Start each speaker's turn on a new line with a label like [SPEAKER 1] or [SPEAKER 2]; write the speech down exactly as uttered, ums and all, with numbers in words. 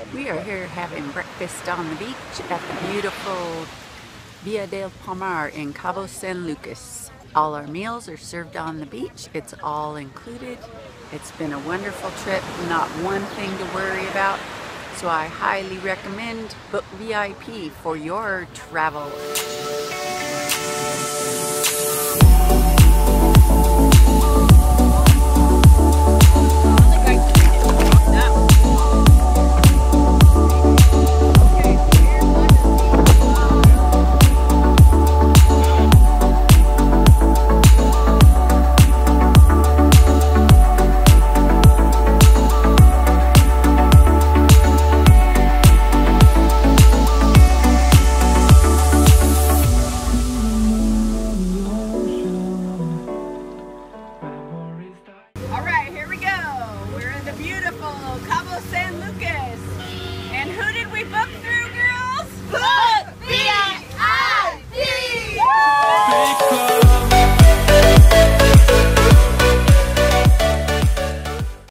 [SPEAKER 1] We are here having breakfast on the beach at the beautiful Via del Palmar in Cabo San Lucas. All our meals are served on the beach. It's all included. It's been a wonderful trip, not one thing to worry about. So I highly recommend Book V I P for your travel.